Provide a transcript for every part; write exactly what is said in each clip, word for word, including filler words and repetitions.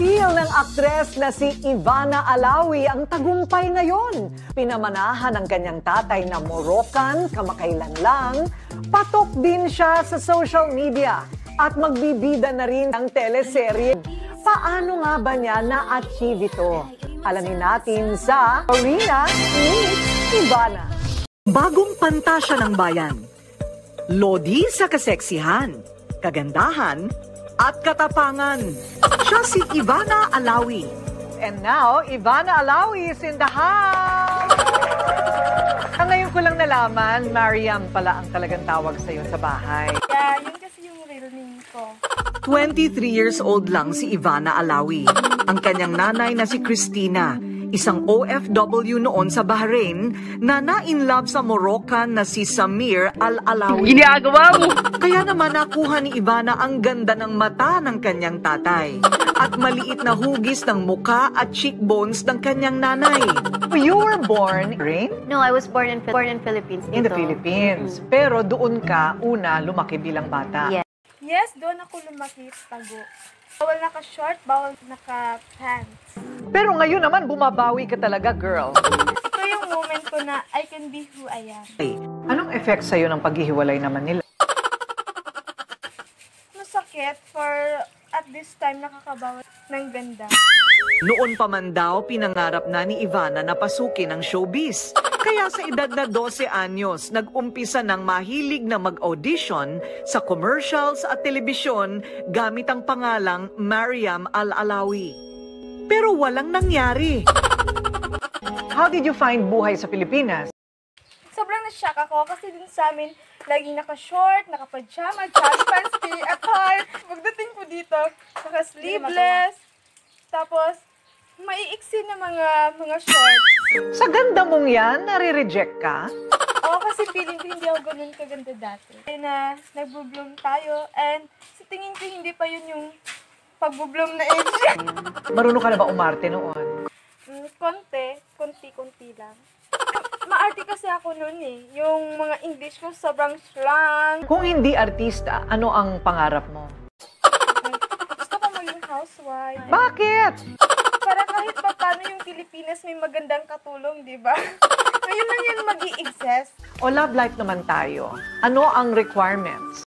Appeal ng aktres na si Ivana Alawi ang tagumpay ngayon. Pinamanahan ng kanyang tatay na Moroccan kamakailan lang. Patok din siya sa social media at magbibida na rin ng teleserye. Paano nga ba niya na-achieve ito? Alamin natin sa Arena Meets Ivana. Bagong pantasya ng bayan. Lodi sa kaseksihan, kagandahan, at katapangan. Siya si Ivana Alawi. And now, Ivana Alawi is in the house! Ang ngayon ko lang nalaman, Mariam pala ang talagang tawag sa'yo sa bahay. Yeah, yun kasi yung real name ko. twenty-three years old lang si Ivana Alawi. Ang kanyang nanay na si Christina, isang O F W noon sa Bahrain, na na-in-love sa Moroccan na si Samir Al-Alawi. Ginagawa mo! Kaya naman nakuha ni Ivana ang ganda ng mata ng kanyang tatay at maliit na hugis ng muka at cheekbones ng kanyang nanay. You were born in? No, I was born in born in Philippines. In the dito. Philippines. Pero doon ka una lumaki bilang bata. Yeah. Yes, doon ako lumaki sa Tago. Bawal naka-short, bawal naka-pants. Pero ngayon naman bumabawi ka talaga, girl. Ito yung moment ko na I can be who I am. Hey, anong effect sa'yo ng paghihiwalay naman nila? Masakit for at this time nakakabawas ng ganda. Noon pa man daw, pinangarap na ni Ivana na pasukin ang showbiz. Kaya sa edad na twelve anyos, nag-umpisa ng mahilig na mag-audition sa commercials at telebisyon gamit ang pangalang Mariam Al-Alawi. Pero walang nangyari. How did you find buhay sa Pilipinas? Sobrang na-shock ako kasi din sa amin, laging naka-short, naka-pajama, pants, at heart. Pagdating ko dito, naka-sleeveless, tapos maiiksi na mga mga shorts. Sa ganda mong yan, nare-reject ka? Oo, kasi feeling ko hindi ako ganun kaganda dati. Kaya na nagbo-bloom tayo, and sa tingin ko hindi pa yun yung pagbo-bloom na age. Marunong ka na ba umarte noon? Mm, konti, konti-konti lang. Ma-arte kasi ako noon eh. Yung mga English ko sobrang slang. Kung hindi artista, ano ang pangarap mo? Gusto ko maging housewife. Bakit? Para kahit pa paano yung Pilipinas may magandang katulong, di ba? Ngayon lang yan mag-i-exist. O love life naman tayo. Ano ang requirements?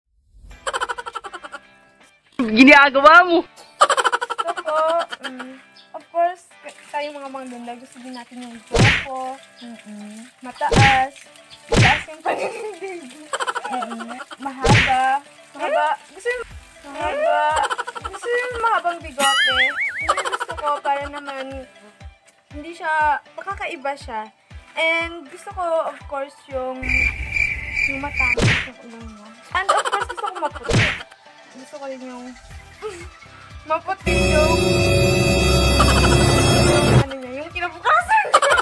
Ginagawa mo! Gusto ko, um, of course, tayong mga maganda, gusto din natin yung guwapo, mm-mm, mataas, mataas yung paninindig, mm-mm, mahaba, mahaba, gusto yung mahaba, gusto yung mahabang bigote. Hindi gusto ko para naman hindi siya, makakaiba siya. And gusto ko, of course, yung yung matangos yung ulang mo. And of course, gusto ko maputi. Gusto ko rin yung maputi yung yung ano niya, yung kinabukasan niya.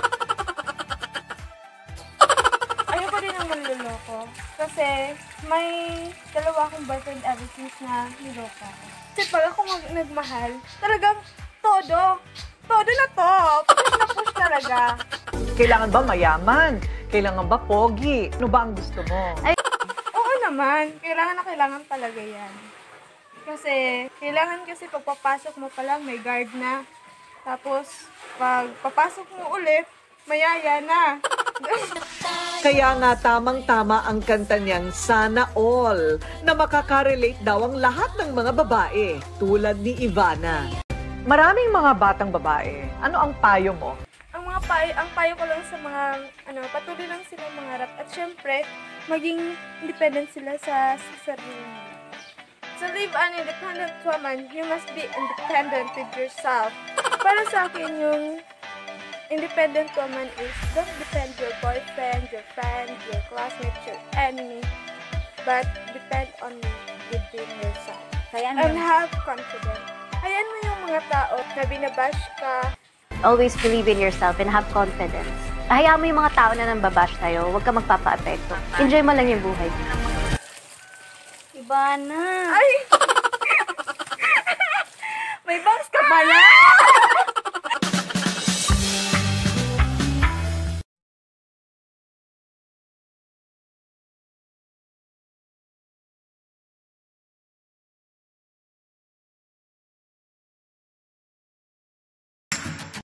Ayoko din ang manluloko. Kasi may dalawa akong boyfriend ever since na niloko. Kasi pag ako mag- nagmahal, talagang todo. Todo na to. Push na push talaga. Kailangan ba mayaman? Kailangan ba pogi? Ano ba ang gusto mo? Ay, Oo naman. Kailangan na kailangan talaga yan. Kasi, kailangan kasi pagpapasok mo pa lang, may guard na. Tapos, pag papasok mo ulit, mayaya na. Kaya nga tamang-tama ang kanta niyang Sana All na makaka-relate daw ang lahat ng mga babae tulad ni Ivana. Maraming mga batang babae. Ano ang payo mo? ang mga payo, ang payo ko lang sa mga, ano, patuloy lang sila mangarap. At syempre, maging independent sila sa, sa sarili nila. To live an independent woman, you must be independent with yourself. Para sa akin, yung independent woman is don't depend your boyfriend, your friend, your classmate, your enemy, but depend on within yourself. Kaya And have confidence. Hayaan mo yung mga tao na binabash ka. always believe in yourself and have confidence. Hayaan mo yung mga tao na nambabash tayo, huwag ka magpapa-apekto. Enjoy mo lang yung buhay. Ivana! Ay! May bangs ka pala!